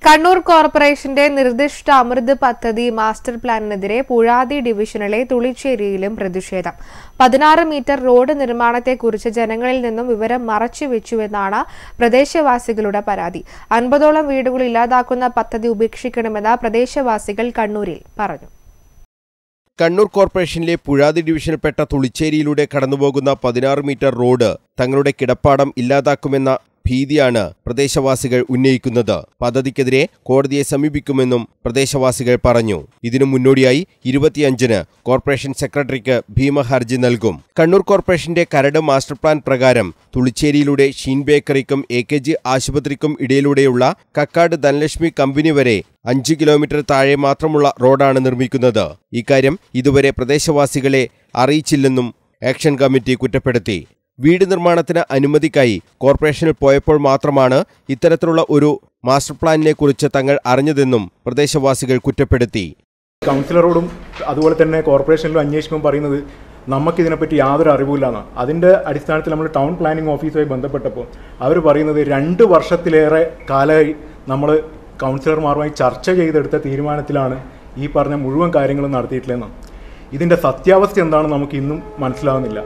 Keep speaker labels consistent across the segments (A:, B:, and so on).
A: Kannur Corporation'de നിർദ്ദിഷ്ട അമൃത് പദ്ധതി master പ്ലാനിനെതിരെ Puzhathi ഡിവിഷനിലെ തുളിച്ചേരിയിലും പ്രതിഷേധം 16 മീറ്റർ റോഡ് നിർമ്മാണത്തെക്കുറിച്ച് ജനങ്ങളിൽ നിന്നും വിവരം മറച്ചുവെച്ചുവെന്നാണ് പ്രദേശവാസികളുടെ പരാതി. 50ഓളം വീടുകൾ ഇല്ലാതാക്കുന്ന പദ്ധതി ഉപേക്ഷിക്കണമെന്ന് പ്രദേശവാസികൾ കണ്ണൂരിൽ പറഞ്ഞു.
B: കണ്ണൂർ കോർപ്പറേഷനിലെ പുഴാതി ഡിവിഷനിൽപ്പെട്ട തുളിച്ചേരിയിലൂടെ കടന്നുപോകുന്ന 16 മീറ്റർ റോഡ് തങ്ങളുടെ കിടപ്പാടം ഇല്ലാതാക്കുമെന്ന ഭീതിയാണ് പ്രദേശവാസികൾ ഉന്നയിക്കുന്നത്. പദ്ധതിക്കെതിരെ കോടതിയെ സമീപിക്കുമെന്നും പ്രദേശവാസികൾ പറഞ്ഞു. ഇതിനു മുന്നോടിയായി 25-ന് കോർപ്പറേഷൻ സെക്രട്ടറിക്ക് ഭീമ ഹർജി നൽകും. കണ്ണൂർ കോർപ്പറേഷന്റെ കരട് മാസ്റ്റർ പ്ലാൻ പ്രകാരം തുളിച്ചേരിയിലൂടെ ഷീൻ ബേക്കറിക്കും AKG ആശുപത്രിക്കും ഇടയിലൂടെയുള്ള കക്കാട് ധനലക്ഷ്മി കമ്പനി വരെ 5 കിലോമീറ്റർ താഴെ മാത്രമുള്ള റോഡാണ് നിർമ്മിക്കുന്നത്. ഇക്കാര്യം ഇതുവരെ പ്രദേശവാസികളെ അറിയിച്ചില്ലെന്നും ആക്ഷൻ കമ്മിറ്റി കുറ്റപ്പെടുത്തി. വീട് നിർമ്മാണത്തിന് അനുമതിക്കായി കോർപ്പറേഷനിൽ പോയപ്പോൾ മാത്രമാണ് ഇത്തരത്തിലുള്ള ഒരു മാസ്റ്റർ പ്ലാനിനെ കുറിച്ച് തങ്ങൾ അറിഞ്ഞതെന്നും പ്രദേശവാസികൾ കുറ്റപ്പെടുത്തി.
C: കൗൺസിലറോടും അതുപോലെ തന്നെ കോർപ്പറേഷനിലും അന്വേഷിക്കുമ്പോൾ പറയുന്നത് നമുക്കിതിനെപ്പറ്റി യാതൊരു അറിവില്ലെന്നാണ്. അതിൻ്റെ അടിസ്ഥാനത്തിൽ നമ്മൾ ടൗൺ പ്ലാനിംഗ് ഓഫീസുമായി ബന്ധപ്പെട്ടപ്പോൾ അവർ പറയുന്നത് 2 വർഷത്തിലേറെ കാലമായി നമ്മൾ കൗൺസിലർമാരുമായി ചർച്ച ചെയ്തെടുത്ത തീരുമാനത്തിലാണ് ഈ പറഞ്ഞ മുഴുവൻ കാര്യങ്ങളും നടത്തിയിട്ടില്ലെന്നാണ്. ഇതിൻ്റെ സത്യാവസ്ഥ എന്താണെന്ന് നമുക്ക് ഇന്നും മനസ്സിലാവുന്നില്ല.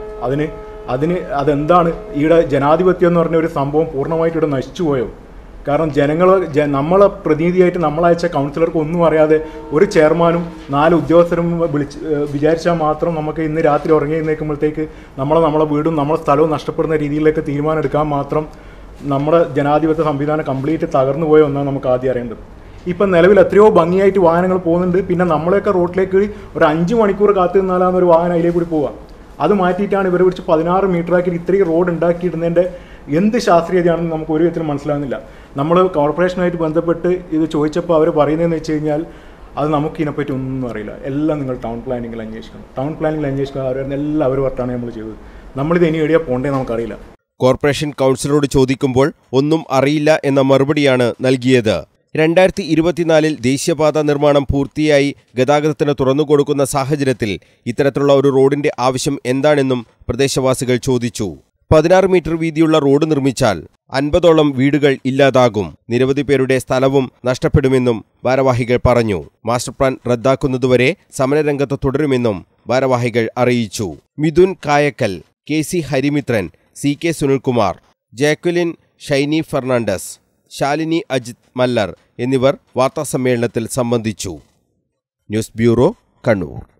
C: അതെന്താണ് ഈയുടെ ജനാധിപത്യം എന്ന് പറഞ്ഞ ഒരു സംഭവം പൂർണ്ണമായിട്ട് ഇവിടെ നശിച്ചു പോയോ? കാരണം നമ്മളെ പ്രതിനിധിയായിട്ട് നമ്മളയച്ച കൗൺസിലർക്ക് ഒന്നും അറിയാതെ ഒരു ചെയർമാനും 4 ഉദ്യോഗസ്ഥരും വിചാരിച്ചാൽ മാത്രം നമുക്ക് ഇന്ന് രാത്രി ഉറങ്ങി നിൽക്കുമ്പോഴത്തേക്ക് നമ്മളെ വീടും നമ്മളെ സ്ഥലവും നഷ്ടപ്പെടുന്ന രീതിയിലേക്ക് തീരുമാനം എടുക്കാൻ മാത്രം നമ്മുടെ ജനാധിപത്യ സംവിധാനം കംപ്ലീറ്റ് തകർന്നു പോയോ എന്നാണ് നമുക്ക് ആദ്യം അറിയേണ്ടത്. ഇപ്പം നിലവിൽ എത്രയോ ഭംഗിയായിട്ട് വാഹനങ്ങൾ പോകുന്നുണ്ട്. പിന്നെ നമ്മളെയൊക്കെ റോഡിലേക്ക് ഒരു 5 മണിക്കൂർ കാത്തു നിന്നാലാണ് ഒരു വാഹനം അതിലേക്ക് കൂടി പോവുക. അത് മാറ്റിയിട്ടാണ് ഇവരെ വിളിച്ച് 16 മീറ്ററാക്കി ഇത്രയും റോഡ് ഉണ്ടാക്കിയിടുന്നതിൻ്റെ എന്ത് ശാസ്ത്രീയതയാണെന്ന് നമുക്ക് ഒരു വിധത്തിലും മനസ്സിലാകുന്നില്ല. നമ്മൾ കോർപ്പറേഷനായിട്ട് ബന്ധപ്പെട്ട് ഇത് ചോദിച്ചപ്പോൾ അവർ പറയുന്നതെന്ന് വെച്ച് കഴിഞ്ഞാൽ അത് നമുക്ക് ഇതിനെപ്പറ്റി ഒന്നും അറിയില്ല, എല്ലാം നിങ്ങൾ ടൗൺ പ്ലാനിങ്ങിൽ അന്വേഷിക്കണം, ടൗൺ പ്ലാനിങ്ങിൽ അന്വേഷിക്കണം, എല്ലാവരും വർത്താണ് നമ്മൾ ചെയ്തത്. നമ്മളിത് ഇനി എവിടെയാ പോകേണ്ടത് നമുക്കറിയില്ല.
B: കോർപ്പറേഷൻ കൗൺസിലറോട് ചോദിക്കുമ്പോൾ ഒന്നും അറിയില്ല എന്ന മറുപടിയാണ് നൽകിയത്. 2024-ൽ ദേശീയപാത നിർമ്മാണം പൂർത്തിയായി ഗതാഗതത്തിന് തുറന്നുകൊടുക്കുന്ന സാഹചര്യത്തിൽ ഇത്തരത്തിലുള്ള ഒരു റോഡിന്റെ ആവശ്യം എന്താണെന്നും പ്രദേശവാസികൾ ചോദിച്ചു. 16 മീറ്റർ വീതിയുള്ള റോഡ് നിർമ്മിച്ചാൽ 50ഓളം വീടുകൾ ഇല്ലാതാകും. നിരവധി പേരുടെ സ്ഥലവും നഷ്ടപ്പെടുമെന്നും ഭാരവാഹികൾ പറഞ്ഞു. മാസ്റ്റർ പ്ലാൻ റദ്ദാക്കുന്നതുവരെ സമരരംഗത്ത് തുടരുമെന്നും ഭാരവാഹികൾ അറിയിച്ചു. Mithun Kayakkal, KC Harimithran, CK Sunilkumar, Jacqueline Shiny Fernandes, Shalini Ajith Mallar എന്നിവർ വാർത്താസമ്മേളനത്തിൽ സംബന്ധിച്ചു. News bureau, Kannur.